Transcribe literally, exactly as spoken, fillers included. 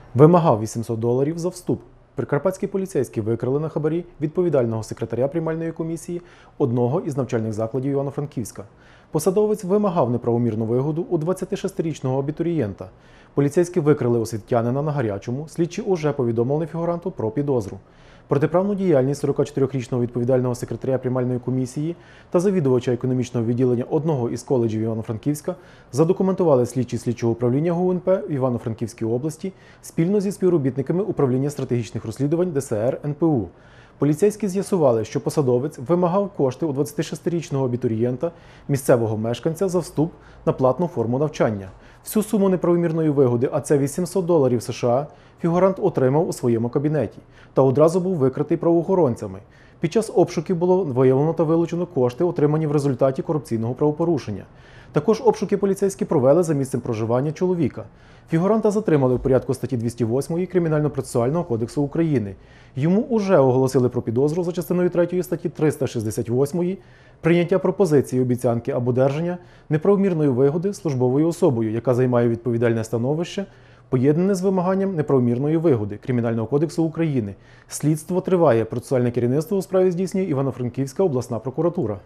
Вимагав вісімсот доларів за вступ. Прикарпатські поліцейські викрили на хабарі відповідального секретаря приймальної комісії одного із навчальних закладів Івано-Франківська. Посадовець вимагав неправомірну вигоду у двадцятишестирічного абітурієнта. Поліцейські викрили освітянина на гарячому, слідчі уже повідомили фігуранту про підозру. Протиправну діяльність сорокачотирирічного відповідального секретаря приймальної комісії та завідувача економічного відділення одного із коледжів Івано-Франківська задокументували слідчі слідчого управління ГУНП в Івано-Франківській області спільно зі співробітниками управління стратегічних розслідувань Д С Р Н П У. Поліцейські з'ясували, що посадовець вимагав кошти у двадцятишестирічного абітурієнта, місцевого мешканця, за вступ на платну форму навчання. Всю суму неправомірної вигоди, а це вісімсот доларів США, фігурант отримав у своєму кабінеті та одразу був викритий правоохоронцями. Під час обшуків було виявлено та вилучено кошти, отримані в результаті корупційного правопорушення. Також обшуки поліцейські провели за місцем проживання чоловіка. Фігуранта затримали в порядку статті двісті восьмої Кримінально-процесуального кодексу України. Йому уже оголосили про підозру за частиною третьої статті триста шістдесят восьмої прийняття пропозиції, обіцянки або одержання неправомірної вигоди службовою особою, яка займає відповідальне становище, поєднане з вимаганням неправомірної вигоди Кримінального кодексу України. Слідство триває. Процесуальне керівництво у справі здійснює Івано-Франківська обласна прокуратура.